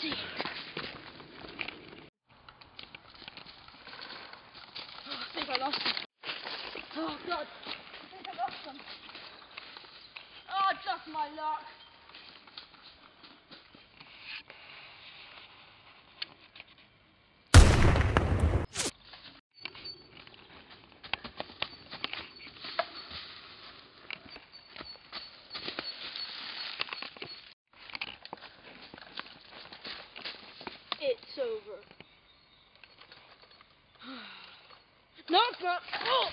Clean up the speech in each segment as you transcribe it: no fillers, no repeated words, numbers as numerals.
see. Oh, I think I lost him. Oh God, I think I lost him. Oh, just my luck. It's over. No, it's not. Oh!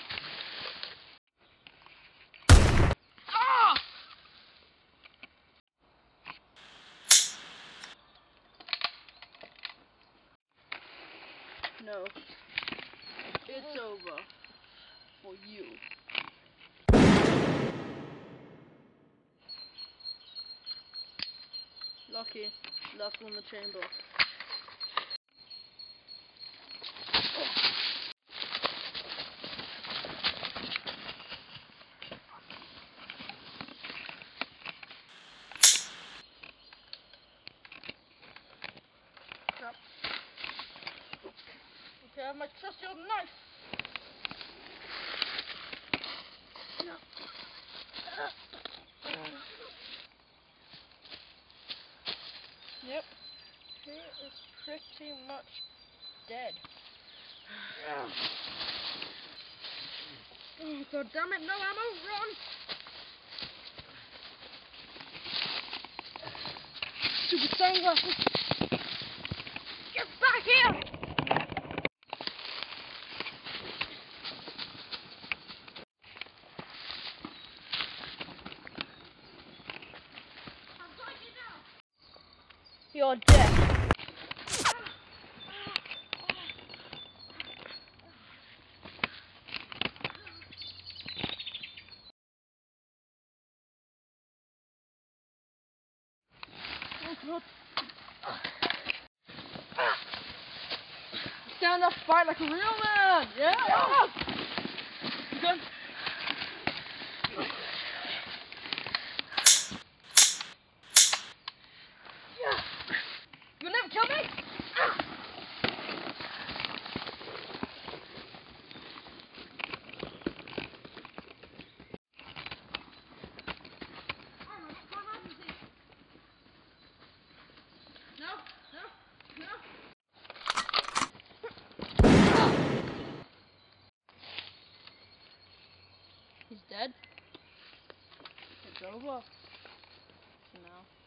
Ah! No. It's over. For you. Lucky. Last one in the chamber. Crap. Okay, I have my trusty old knife. Yep. He is pretty much dead. Oh, God damn it, no ammo, run! Stupid sunglasses! Get back here! I'm got you now! You're dead. Oh, God. Stand up, fight like a real man! Yeah! You done? You'll never kill me? No. He's dead. It's over. For now.